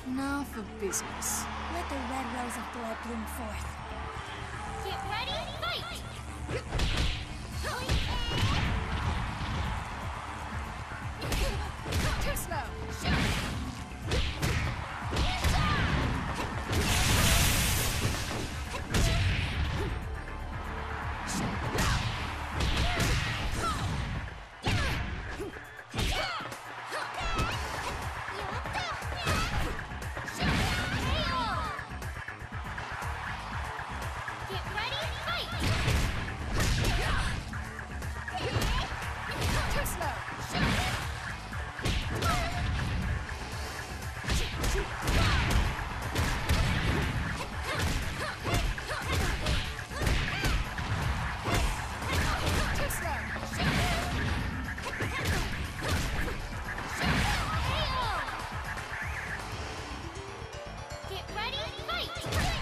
Now for business. Let the red rose of blood bloom forth. Get ready, fight! Too slow! Get ready, fight! Too slow! Get ready, fight!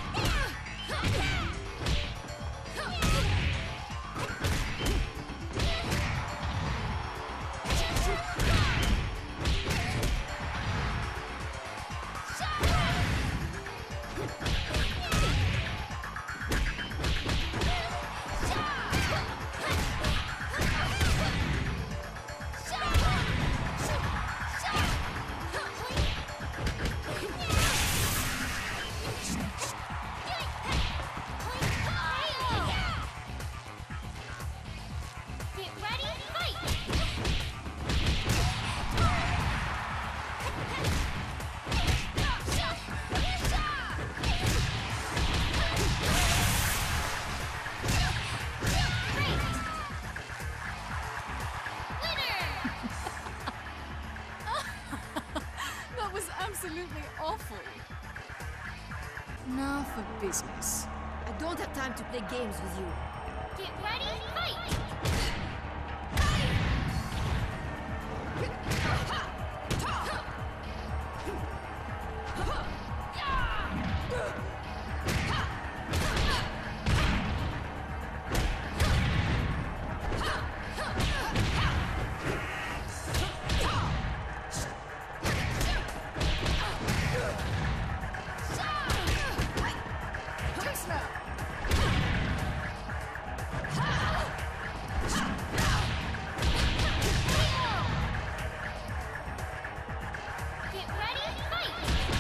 Get ready, fight! That was absolutely awful. Now for business. I don't have time to play games with you. Get ready, fight! Too slow! Get ready, fight!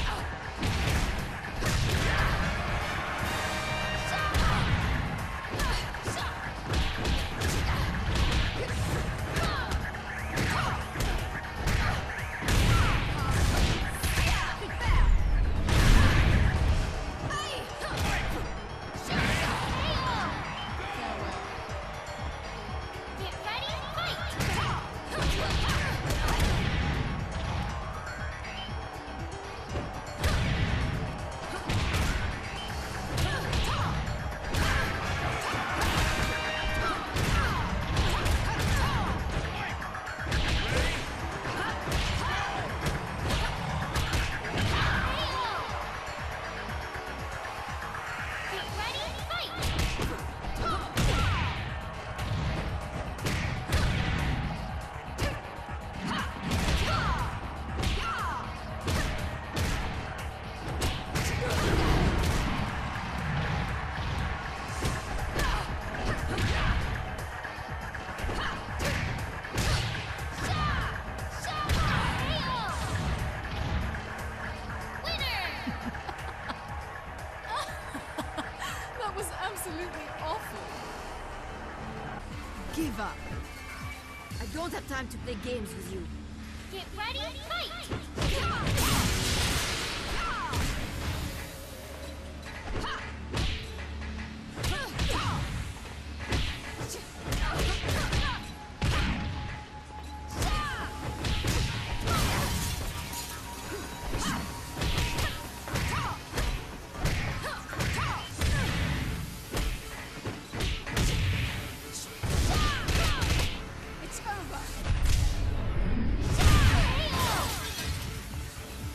Get ready, fight! Get ready, fight! That was absolutely awful. Give up. I don't have time to play games with you. Get ready, fight! It's over.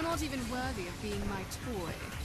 not even worthy of being my toy.